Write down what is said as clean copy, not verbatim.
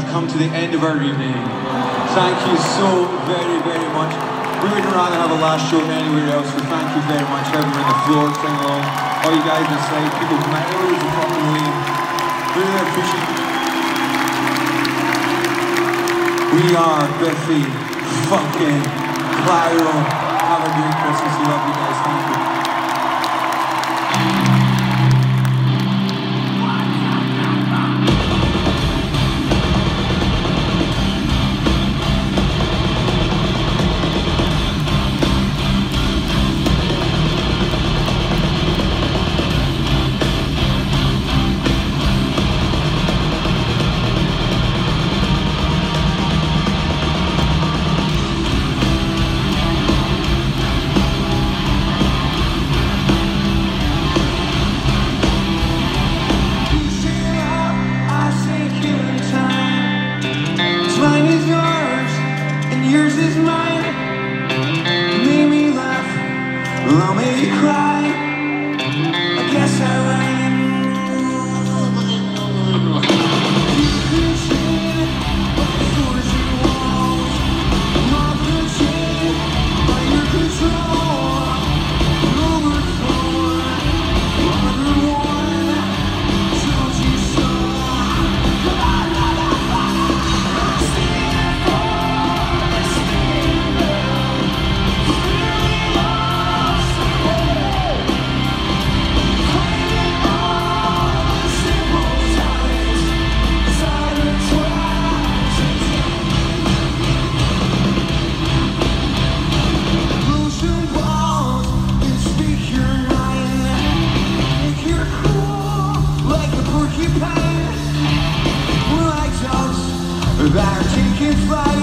have come to the end of our evening. Thank you so very, very much. We would rather have a last show anywhere else, so thank you very much. Everyone on the floor, sing along. All you guys inside, people miles of fucking away. Really appreciate it. We are Biffy fucking Clyro. Have a great Christmas. We love you guys. Thank you. Yours is mine. You made me laugh, well, I'll make you cry. I guess I lied. You could see by the doors and walls. I'm off the chain by your control. Overthrown, under one, told you so. That are taking flight.